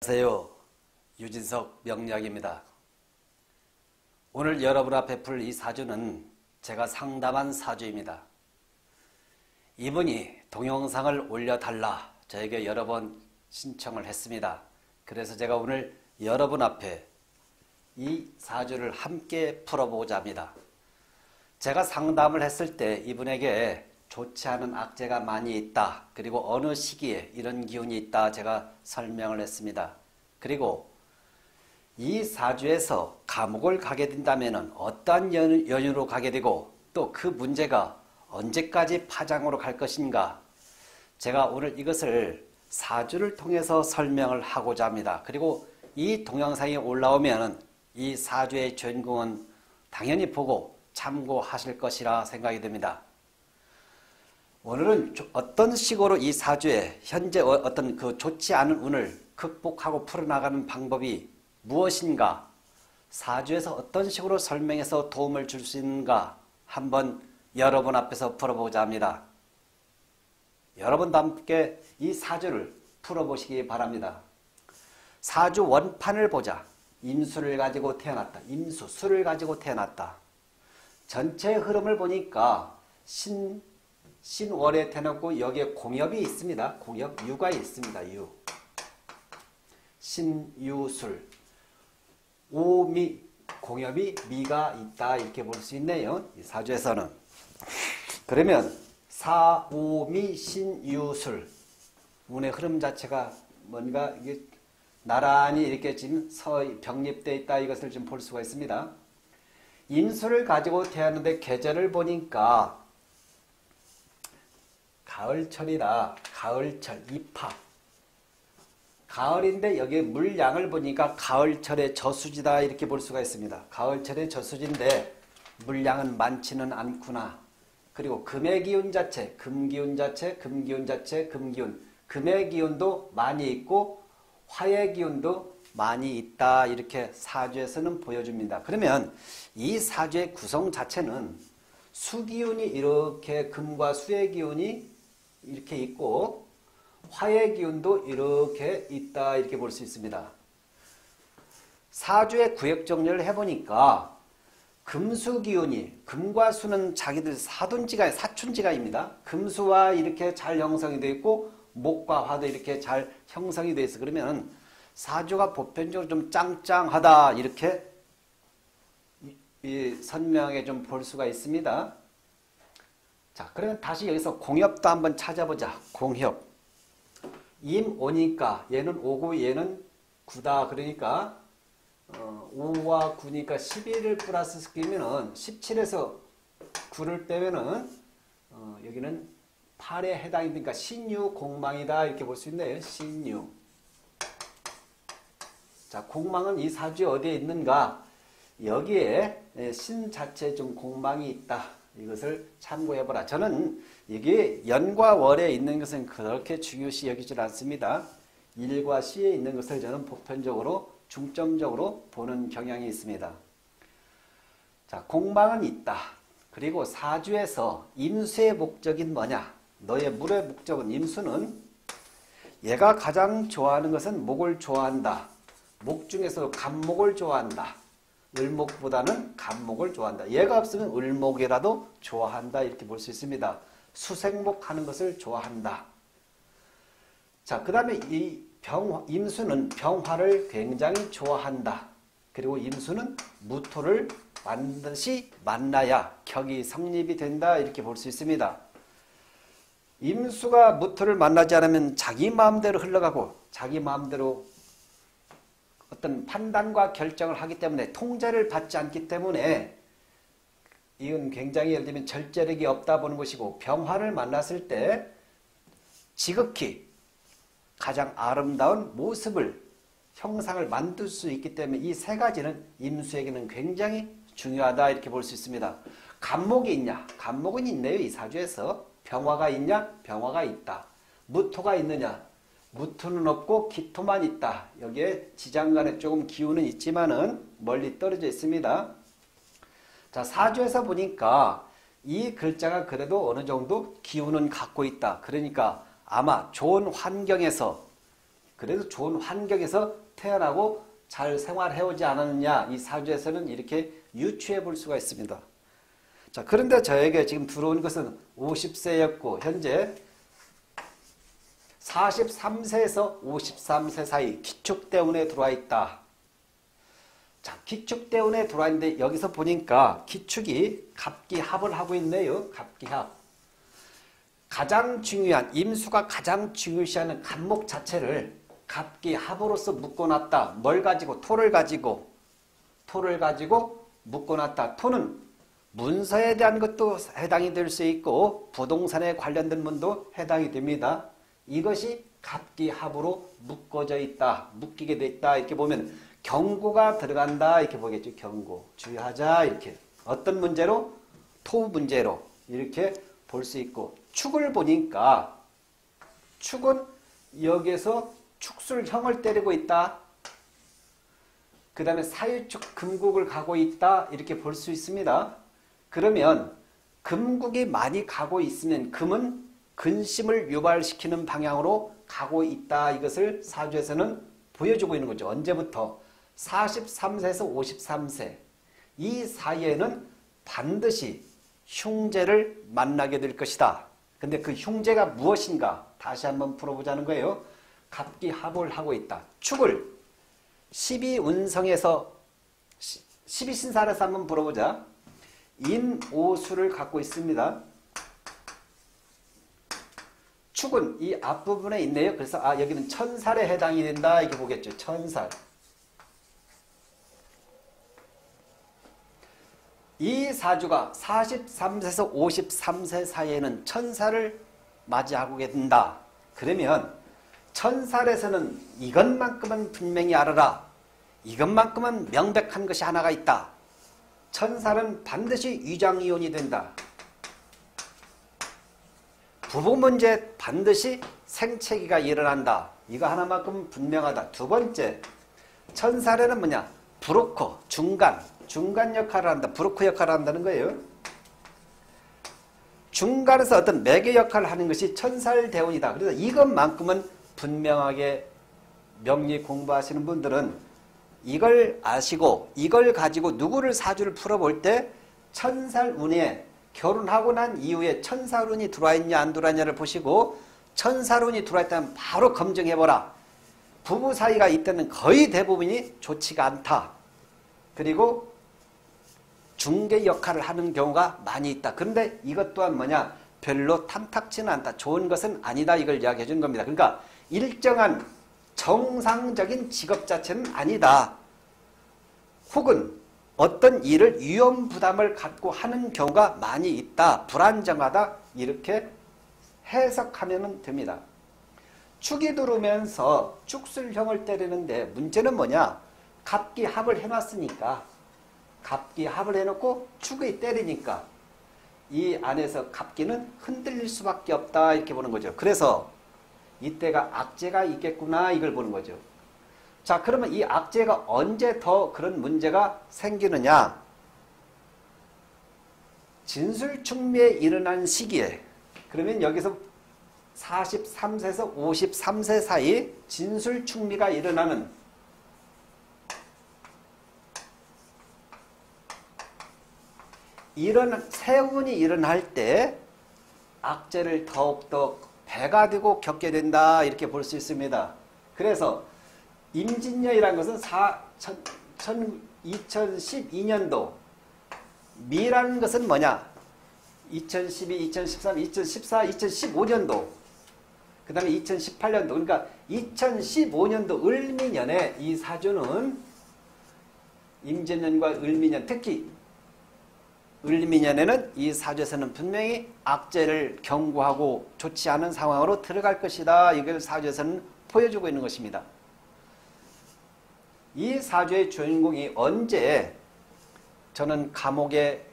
안녕하세요. 유진석 명리학입니다. 오늘 여러분 앞에 풀 이 사주는 제가 상담한 사주입니다. 이분이 동영상을 올려달라 저에게 여러 번 신청을 했습니다. 그래서 제가 오늘 여러분 앞에 이 사주를 함께 풀어보고자 합니다. 제가 상담을 했을 때 이분에게 좋지 않은 악재가 많이 있다. 그리고 어느 시기에 이런 기운이 있다. 제가 설명을 했습니다. 그리고 이 사주에서 감옥을 가게 된다면 어떠한 연유로 가게 되고 또 그 문제가 언제까지 파장으로 갈 것인가. 제가 오늘 이것을 사주를 통해서 설명을 하고자 합니다. 그리고 이 동영상이 올라오면 이 사주의 주인공은 당연히 보고 참고하실 것이라 생각이 듭니다. 오늘은 어떤 식으로 이 사주에 현재 어떤 그 좋지 않은 운을 극복하고 풀어나가는 방법이 무엇인가, 사주에서 어떤 식으로 설명해서 도움을 줄 수 있는가 한번 여러분 앞에서 풀어보고자 합니다. 여러분도 함께 이 사주를 풀어보시기 바랍니다. 사주 원판을 보자. 임수를 가지고 태어났다. 임수, 수를 가지고 태어났다. 전체 흐름을 보니까 신월에 태어났고 여기에 공엽이 있습니다. 공엽, 유가 있습니다. 유. 신유술. 오미, 공엽이 미가 있다. 이렇게 볼 수 있네요. 이 사주에서는. 그러면 사오미 신유술. 운의 흐름 자체가 뭔가 이게 나란히 이렇게 지금 병립되어 있다. 이것을 좀 볼 수가 있습니다. 임수를 가지고 태어났는데 계절을 보니까 가을철이라 가을철, 입학. 가을인데 여기에 물량을 보니까 가을철의 저수지다 이렇게 볼 수가 있습니다. 가을철의 저수지인데 물량은 많지는 않구나. 그리고 금의 기운 자체, 금기운 자체, 금기운 자체, 금기운. 금의 기운도 많이 있고 화의 기운도 많이 있다. 이렇게 사주에서는 보여줍니다. 그러면 이 사주의 구성 자체는 수기운이 이렇게 금과 수의 기운이 이렇게 있고 화의 기운도 이렇게 있다. 이렇게 볼 수 있습니다. 사주의 구역 정리를 해보니까 금수 기운이, 금과 수는 자기들 사춘지가입니다. 금수와 이렇게 잘 형성이 되어 있고 목과 화도 이렇게 잘 형성이 되어 있어. 그러면 사주가 보편적으로 좀 짱짱하다. 이렇게 이 선명하게 좀 볼 수가 있습니다. 자, 그러면 다시 여기서 공엽도 한번 찾아보자. 공엽. 임 오니까 얘는 오고 얘는 구다. 그러니까 5와 9니까 11을 플러스 시키면은 17에서 9를 빼면은 여기는 8에 해당이 되니까 신유 공망이다. 이렇게 볼 수 있네요. 신유. 자, 공망은 이 사주에 어디에 있는가? 여기에 신 자체에 좀 공망이 있다. 이것을 참고해보라. 저는 이게 연과 월에 있는 것은 그렇게 중요시 여기질 않습니다. 일과 시에 있는 것을 저는 보편적으로 중점적으로 보는 경향이 있습니다. 자, 공망은 있다. 그리고 사주에서 임수의 목적인 뭐냐? 너의 물의 목적은, 임수는 얘가 가장 좋아하는 것은 목을 좋아한다. 목 중에서 간목을 좋아한다. 을목보다는 간목을 좋아한다. 얘가 없으면 을목이라도 좋아한다. 이렇게 볼 수 있습니다. 수생목 하는 것을 좋아한다. 자, 그 다음에 임수는 병화를 굉장히 좋아한다. 그리고 임수는 무토를 반드시 만나야 격이 성립이 된다. 이렇게 볼 수 있습니다. 임수가 무토를 만나지 않으면 자기 마음대로 흘러가고 자기 마음대로 어떤 판단과 결정을 하기 때문에 통제를 받지 않기 때문에 이건 굉장히 예를 들면 절제력이 없다 보는 것이고, 병화를 만났을 때 지극히 가장 아름다운 모습을, 형상을 만들 수 있기 때문에 이 세 가지는 임수에게는 굉장히 중요하다. 이렇게 볼 수 있습니다. 간목이 있냐? 간목은 있네요. 이 사주에서. 병화가 있냐? 병화가 있다. 무토가 있느냐? 무토는 없고 기토만 있다. 여기에 지장간에 조금 기운은 있지만은 멀리 떨어져 있습니다. 자, 사주에서 보니까 이 글자가 그래도 어느 정도 기운은 갖고 있다. 그러니까 아마 좋은 환경에서 그래도 좋은 환경에서 태어나고 잘 생활해오지 않았느냐. 이 사주에서는 이렇게 유추해 볼 수가 있습니다. 자, 그런데 저에게 지금 들어온 것은 50세였고 현재 43세에서 53세 사이 기축 때문에 들어와 있다. 자, 기축 때문에 들어와 있는데 여기서 보니까 기축이 갑기합을 하고 있네요. 갑기합. 가장 중요한 임수가 가장 중요시하는 간목 자체를 갑기합으로서 묶어놨다. 뭘 가지고? 토를 가지고 묶어놨다. 토는 문서에 대한 것도 해당이 될 수 있고 부동산에 관련된 문도 해당이 됩니다. 이것이 갑기합으로 묶어져 있다. 묶이게 돼 있다. 이렇게 보면 경고가 들어간다. 이렇게 보겠죠. 경고. 주의하자. 이렇게. 어떤 문제로? 토 문제로. 이렇게 볼 수 있고 축을 보니까 축은 여기에서 축술형을 때리고 있다. 그 다음에 사유축 금국을 가고 있다. 이렇게 볼 수 있습니다. 그러면 금국이 많이 가고 있으면 금은 근심을 유발시키는 방향으로 가고 있다. 이것을 사주에서는 보여주고 있는 거죠. 언제부터? 43세에서 53세. 이 사이에는 반드시 흉재를 만나게 될 것이다. 근데 그 흉재가 무엇인가? 다시 한번 풀어보자는 거예요. 갑기합을 하고 있다. 축을 12운성에서 12신살에서 한번 풀어보자. 인오수를 갖고 있습니다. 축은 이 앞부분에 있네요. 그래서 여기는 천살에 해당이 된다. 이렇게 보겠죠. 천살. 이 사주가 43세에서 53세 사이에는 천살을 맞이하게 된다. 그러면 천살에서는 이것만큼은 분명히 알아라. 이것만큼은 명백한 것이 하나가 있다. 천살은 반드시 위장이혼이 된다. 부부 문제 반드시 생체기가 일어난다. 이거 하나만큼 분명하다. 두 번째, 천살에는 뭐냐? 브로커, 중간 역할을 한다. 브로커 역할을 한다는 거예요. 중간에서 어떤 매개 역할을 하는 것이 천살대운이다. 그래서 이것만큼은 분명하게 명리 공부하시는 분들은 이걸 아시고 이걸 가지고 누구를 사주를 풀어볼 때 천살운에 결혼하고 난 이후에 천살운이 들어와 있냐 안 들어와 있냐를 보시고 천살운이 들어와 있다면 바로 검증해보라. 부부 사이가 이때는 거의 대부분이 좋지가 않다. 그리고 중개 역할을 하는 경우가 많이 있다. 그런데 이것 또한 뭐냐? 별로 탐탁지는 않다. 좋은 것은 아니다. 이걸 이야기해 주는 겁니다. 그러니까 일정한 정상적인 직업 자체는 아니다. 혹은 어떤 일을 위험 부담을 갖고 하는 경우가 많이 있다. 불안정하다. 이렇게 해석하면 됩니다. 축이 들어오면서 축술형을 때리는데 문제는 뭐냐? 갑기합을 해놨으니까 갑기합을 해놓고 축이 때리니까 이 안에서 갑기는 흔들릴 수밖에 없다. 이렇게 보는 거죠. 그래서 이때가 악재가 있겠구나. 이걸 보는 거죠. 자, 그러면 이 악재가 언제 더 그런 문제가 생기느냐? 진술충미에 일어난 시기에, 그러면 여기서 43세에서 53세 사이 진술충미가 일어나는 세운이 일어날 때 악재를 더욱더 배가 되고 겪게 된다. 이렇게 볼 수 있습니다. 그래서 임진년이라는 것은 2012년도 미라는 것은 뭐냐? 2012, 2013, 2014, 2015년도 그 다음에 2018년도 그러니까 2015년도 을미년에 이 사주는 임진년과 을미년 특히 을미년에는 이 사주에서는 분명히 악재를 경고하고 좋지 않은 상황으로 들어갈 것이다. 이걸 사주에서는 보여주고 있는 것입니다. 이 사주의 주인공이 언제 저는 감옥에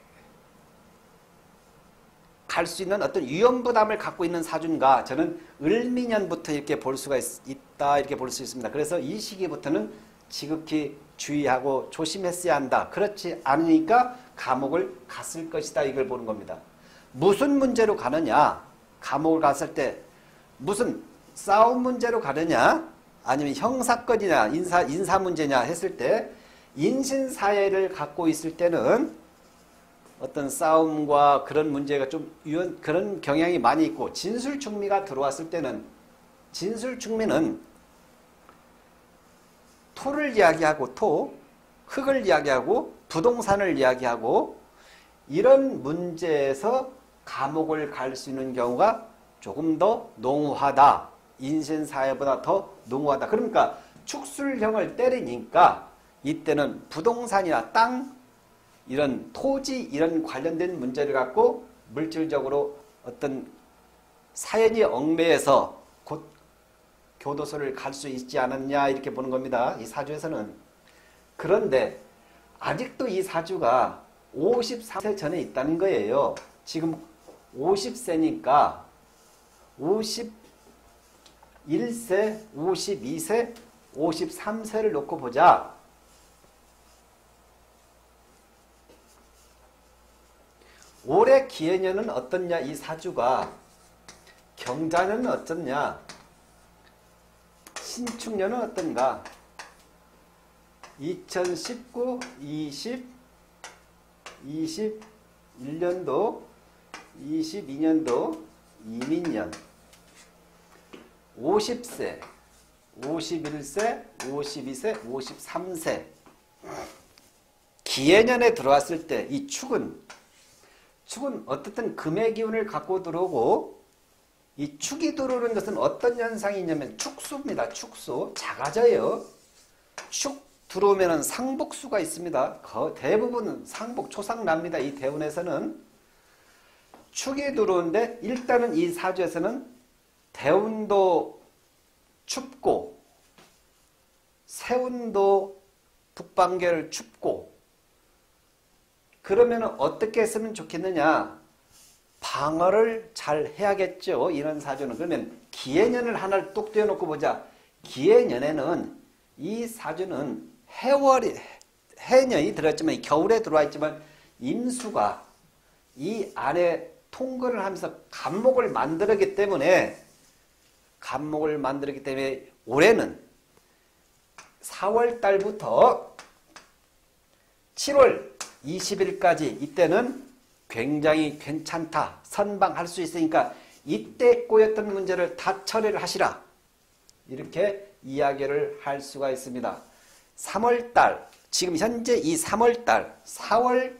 갈 수 있는 어떤 위험부담을 갖고 있는 사주인가? 저는 을미년부터 이렇게 볼 수가 있다. 이렇게 볼 수 있습니다. 그래서 이 시기부터는 지극히 주의하고 조심했어야 한다. 그렇지 않으니까 감옥을 갔을 것이다. 이걸 보는 겁니다. 무슨 문제로 가느냐? 감옥을 갔을 때 무슨 싸움 문제로 가느냐? 아니면 형사건이냐 인사 문제냐 했을 때 인신사회를 갖고 있을 때는 어떤 싸움과 그런 문제가 좀 그런 경향이 많이 있고, 진술충미가 들어왔을 때는 진술충미는 토를 이야기하고 흙을 이야기하고 부동산을 이야기하고 이런 문제에서 감옥을 갈 수 있는 경우가 조금 더 농후하다. 인신사회보다 더 농후하다. 그러니까 축술형을 때리니까 이때는 부동산이나 땅, 이런 토지, 이런 관련된 문제를 갖고 물질적으로 어떤 사연이 얽매여서 곧 교도소를 갈 수 있지 않았냐 이렇게 보는 겁니다. 이 사주에서는. 그런데 아직도 이 사주가 53세 전에 있다는 거예요. 지금 50세니까 51세, 52세, 53세를 놓고 보자. 올해 기해년은 어떻냐? 이 사주가 경자년은 어떻냐? 신축년은 어떤가? 2019, 20, 21년도, 22년도, 이민년, 50세, 51세, 52세, 53세. 기해년에 들어왔을 때 이 축은 어떻든 금의 기운을 갖고 들어오고, 이 축이 들어오는 것은 어떤 현상이냐면 축수입니다. 축수. 작아져요. 축 들어오면 상복수가 있습니다. 대부분은 상복, 초상납니다. 이 대운에서는. 축이 들어오는데 일단은 이 사주에서는 대운도 춥고 세운도 북방계를 춥고, 그러면 어떻게 했으면 좋겠느냐? 방어를 잘 해야겠죠. 이런 사주는. 그러면 기해년을 하나를 뚝 떼어놓고 보자. 기해년에는 이 사주는 해년이 들어있지만, 겨울에 들어와 있지만 임수가 이 안에 통근을 하면서 간목을 만들었기 때문에 올해는 4월 달부터 7월 20일까지 이때는 굉장히 괜찮다. 선방할 수 있으니까 이때 꼬였던 문제를 다 처리를 하시라. 이렇게 이야기를 할 수가 있습니다. 3월달, 지금 현재 이 3월달, 4월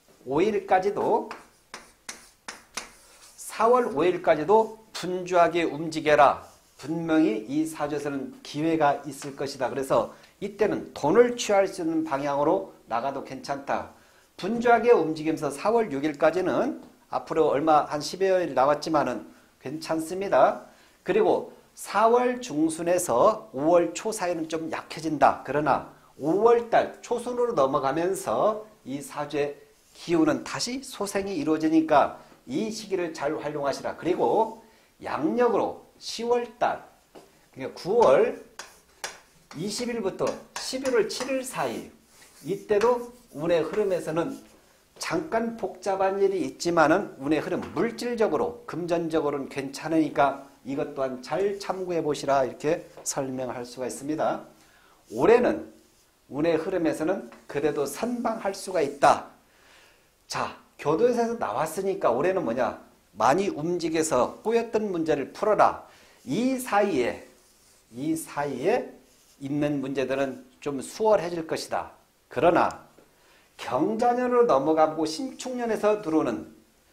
5일까지도 분주하게 움직여라. 분명히 이 사주에서는 기회가 있을 것이다. 그래서 이때는 돈을 취할 수 있는 방향으로 나가도 괜찮다. 분주하게 움직이면서 4월 6일까지는 앞으로 얼마 한 10여일 남았지만은 괜찮습니다. 그리고 4월 중순에서 5월 초 사이는 좀 약해진다. 그러나 5월달 초순으로 넘어가면서 이 사주의 기운은 다시 소생이 이루어지니까 이 시기를 잘 활용하시라. 그리고 양력으로 10월달, 그러니까 9월 20일부터 11월 7일 사이, 이때도 운의 흐름에서는 잠깐 복잡한 일이 있지만은 운의 흐름, 물질적으로, 금전적으로는 괜찮으니까 이것 또한 잘 참고해 보시라. 이렇게 설명할 수가 있습니다. 올해는 운의 흐름에서는 그래도 선방할 수가 있다. 자, 교도에서 나왔으니까 올해는 뭐냐? 많이 움직여서 꼬였던 문제를 풀어라. 이 사이에 있는 문제들은 좀 수월해질 것이다. 그러나 경자년으로 넘어가고 신축년에서 들어오는,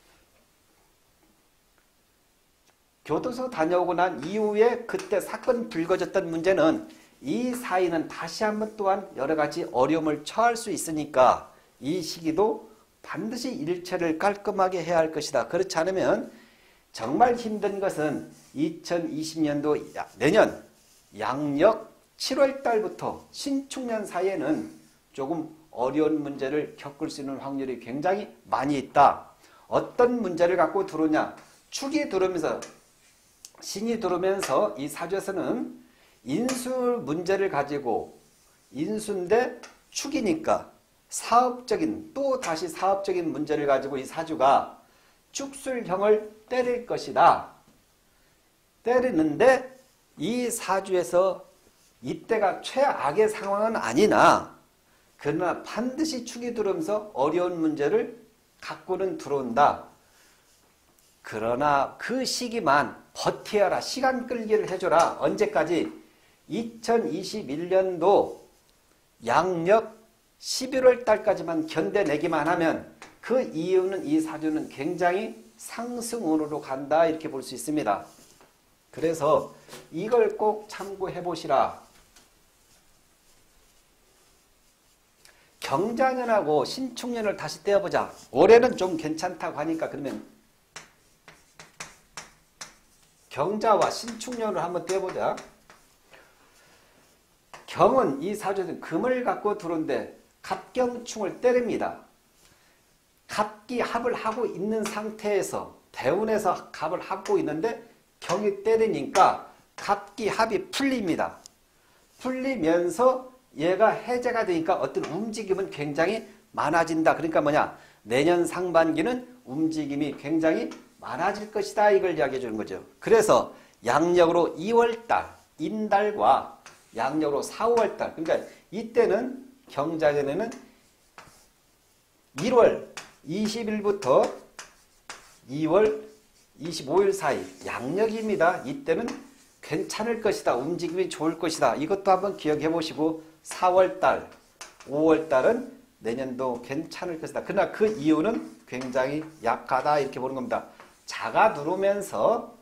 교도소 다녀오고 난 이후에 그때 사건 불거졌던 문제는 이 사이는 다시 한번 또한 여러 가지 어려움을 처할 수 있으니까 이 시기도 반드시 일처리를 깔끔하게 해야 할 것이다. 그렇지 않으면 정말 힘든 것은 2020년도 내년 양력 7월 달부터 신축년 사이에는 조금 어려운 문제를 겪을 수 있는 확률이 굉장히 많이 있다. 어떤 문제를 갖고 들어오냐? 축이 들어오면서, 신이 들어오면서 이 사주에서는 인수 문제를 가지고, 인수인데 축이니까 사업적인, 또 다시 사업적인 문제를 가지고 이 사주가 축술형을 때릴 것이다. 때리는데 이 사주에서 이때가 최악의 상황은 아니나 그러나 반드시 축이 들어오면서 어려운 문제를 갖고는 들어온다. 그러나 그 시기만 버텨라. 시간 끌기를 해줘라. 언제까지? 2021년도 양력 11월 달까지만 견뎌내기만 하면 그 이유는 이 사주는 굉장히 상승운으로 간다. 이렇게 볼 수 있습니다. 그래서 이걸 꼭 참고해 보시라. 경자년하고 신축년을 다시 떼어보자. 올해는 좀 괜찮다고 하니까 그러면 경자와 신축년을 한번 떼어보자. 경은 이 사주는 금을 갖고 들어오는데 갑경충을 때립니다. 갑기 합을 하고 있는 상태에서 대운에서 갑을 하고 있는데 경이 때리니까 갑기 합이 풀립니다. 풀리면서 얘가 해제가 되니까 어떤 움직임은 굉장히 많아진다. 그러니까 뭐냐? 내년 상반기는 움직임이 굉장히 많아질 것이다. 이걸 이야기해 주는 거죠. 그래서 양력으로 2월달, 인달과 양력으로 4, 5월달. 그러니까 이때는 경자년에는 1월 20일부터 2월 25일 사이 양력입니다. 이때는 괜찮을 것이다. 움직임이 좋을 것이다. 이것도 한번 기억해 보시고 4월달, 5월달은 내년도 괜찮을 것이다. 그러나 그 이유는 굉장히 약하다. 이렇게 보는 겁니다. 자가 들어오면서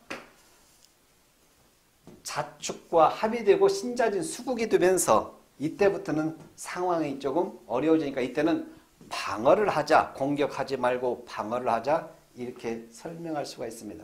자축과 합의되고 신자진 수국이 되면서 이때부터는 상황이 조금 어려워지니까 이때는 방어를 하자. 공격하지 말고 방어를 하자. 이렇게 설명할 수가 있습니다.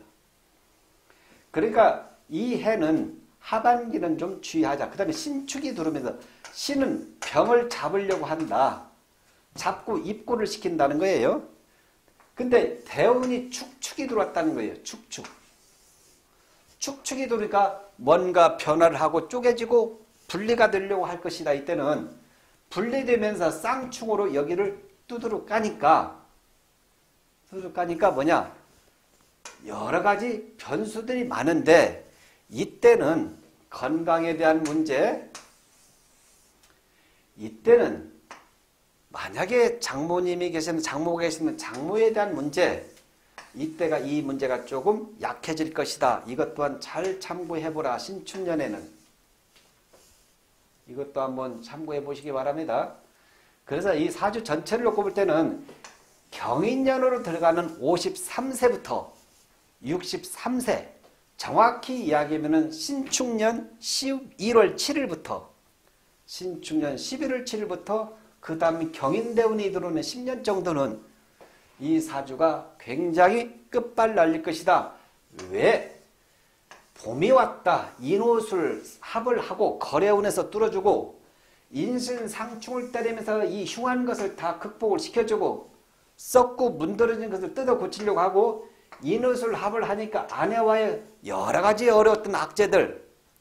그러니까 이 해는 하반기는 좀 주의하자. 그 다음에 신축이 들어오면서 신은 병을 잡으려고 한다. 잡고 입고를 시킨다는 거예요. 근데 대운이 축축이 들어왔다는 거예요. 축축. 축축이 들어오니까 뭔가 변화를 하고 쪼개지고 분리가 되려고 할 것이다. 이때는 분리되면서 쌍충으로 여기를 두드러 까니까 뭐냐? 여러 가지 변수들이 많은데 이때는 건강에 대한 문제, 이때는 만약에 장모님이 계시면 장모가 계시면 장모에 대한 문제, 이때가 이 문제가 조금 약해질 것이다. 이것 또한 잘 참고해보라. 신축년에는. 이것도 한번 참고해 보시기 바랍니다. 그래서 이 사주 전체를 놓고 볼 때는 경인년으로 들어가는 53세부터 63세, 정확히 이야기하면 신축년 1월 7일부터 신축년 11월 7일부터 그 다음 경인대운이 들어오는 10년 정도는 이 사주가 굉장히 끝발 날릴 것이다. 왜? 봄이 왔다. 인호술 합을 하고 거래운에서 뚫어주고 인신상충을 때리면서 이 흉한 것을 다 극복을 시켜주고 썩고 문드러진 것을 뜯어 고치려고 하고 인호술 합을 하니까 아내와의 여러 가지 어려웠던 악재들,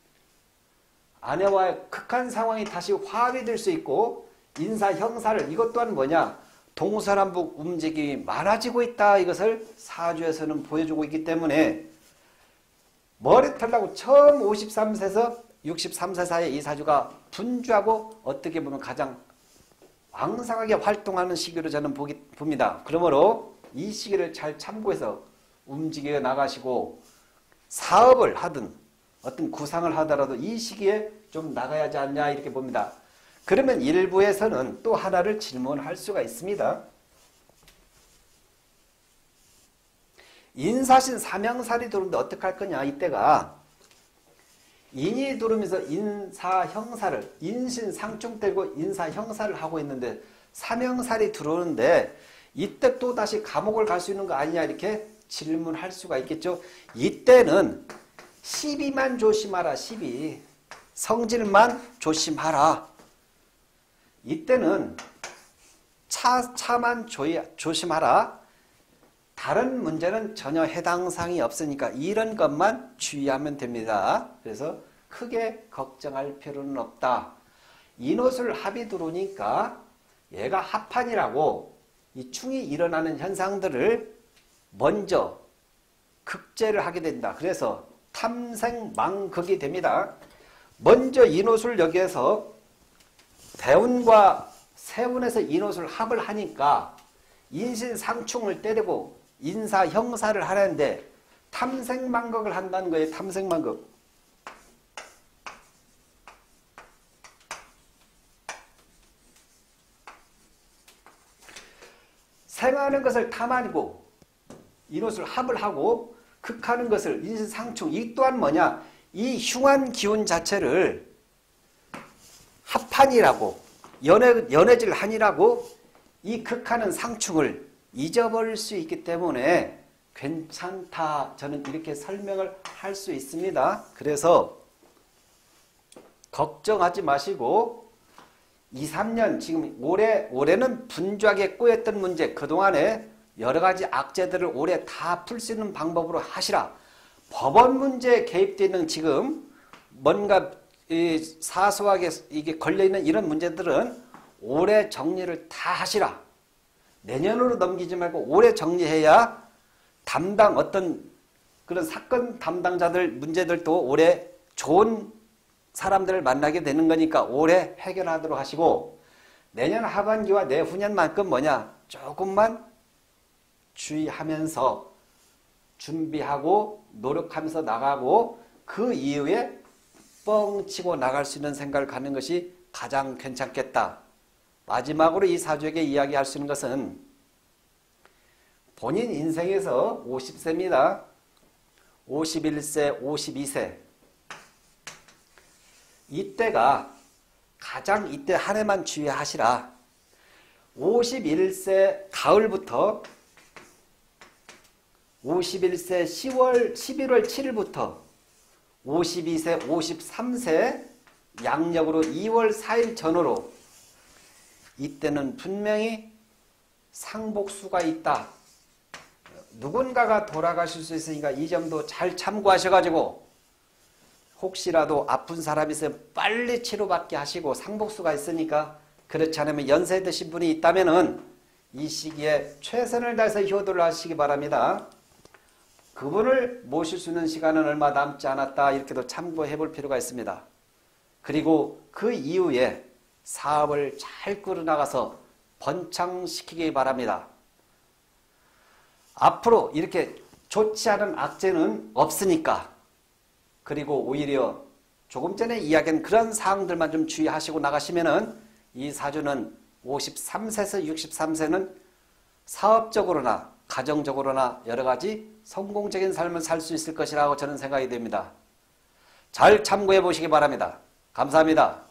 아내와의 극한 상황이 다시 화합이 될 수 있고 인사 형사를, 이것 또한 뭐냐? 동서남북 움직임이 많아지고 있다. 이것을 사주에서는 보여주고 있기 때문에 머리털 나고 처음 53세에서 63세 사이에 이 사주가 분주하고 어떻게 보면 가장 왕성하게 활동하는 시기로 저는 봅니다. 그러므로 이 시기를 잘 참고해서 움직여 나가시고 사업을 하든 어떤 구상을 하더라도 이 시기에 좀 나가야 하지 않냐 이렇게 봅니다. 그러면 일부에서는 또 하나를 질문할 수가 있습니다. 인사신 삼형살이 들어오는데 어떻게 할 거냐. 이때가 인이 들어오면서 인사형사를 인신상충 때리고 인사형사를 하고 있는데 삼형살이 들어오는데 이때 또 다시 감옥을 갈 수 있는 거 아니냐 이렇게 질문할 수가 있겠죠. 이때는 시비만 조심하라. 시비. 성질만 조심하라. 이때는 차만 조심하라. 다른 문제는 전혀 해당 사항이 없으니까 이런 것만 주의하면 됩니다. 그래서 크게 걱정할 필요는 없다. 인호술 합이 들어오니까 얘가 합판이라고 이 충이 일어나는 현상들을 먼저 극제를 하게 된다. 그래서 탐생망극이 됩니다. 먼저 인호술 여기에서 대운과 세운에서 인호술 합을 하니까 인신상충을 때리고 인사 형사를 하는데 탐생만극을 한다는 거예요. 탐생만극. 생하는 것을 탐하고 인호술 합을 하고 극하는 것을 인신상충. 이 또한 뭐냐? 이 흉한 기운 자체를 합한이라고 연해질 한이라고 이 극하는 상충을 잊어버릴 수 있기 때문에 괜찮다. 저는 이렇게 설명을 할 수 있습니다. 그래서 걱정하지 마시고 2, 3년 지금 올해는 분주하게 꼬였던 문제 그동안에 여러 가지 악재들을 올해 다 풀 수 있는 방법으로 하시라. 법원 문제에 개입되어 있는 지금 뭔가 사소하게 이게 걸려있는 이런 문제들은 올해 정리를 다 하시라. 내년으로 넘기지 말고 올해 정리해야 어떤 그런 사건 담당자들 문제들도 올해 좋은 사람들을 만나게 되는 거니까 올해 해결하도록 하시고 내년 하반기와 내후년만큼 뭐냐? 조금만 주의하면서 준비하고 노력하면서 나가고 그 이후에 뻥치고 나갈 수 있는 생각을 갖는 것이 가장 괜찮겠다. 마지막으로 이 사주에게 이야기할 수 있는 것은 본인 인생에서 50세입니다. 51세, 52세. 이때가 가장 이때 한 해만 주의하시라. 51세 가을부터 51세 11월 7일부터 52세, 53세 양력으로 2월 4일 전후로 이때는 분명히 상복수가 있다. 누군가가 돌아가실 수 있으니까 이 점도 잘 참고하셔가지고 혹시라도 아픈 사람이 있으면 빨리 치료받게 하시고 상복수가 있으니까 그렇지 않으면 연세 드신 분이 있다면은 이 시기에 최선을 다해서 효도를 하시기 바랍니다. 그분을 모실 수 있는 시간은 얼마 남지 않았다. 이렇게도 참고해 볼 필요가 있습니다. 그리고 그 이후에 사업을 잘 끌어나가서 번창시키기 바랍니다. 앞으로 이렇게 좋지 않은 악재는 없으니까 그리고 오히려 조금 전에 이야기한 그런 사항들만 좀 주의하시고 나가시면은 이 사주는 53세에서 63세는 사업적으로나 가정적으로나 여러 가지 성공적인 삶을 살 수 있을 것이라고 저는 생각이 됩니다. 잘 참고해 보시기 바랍니다. 감사합니다.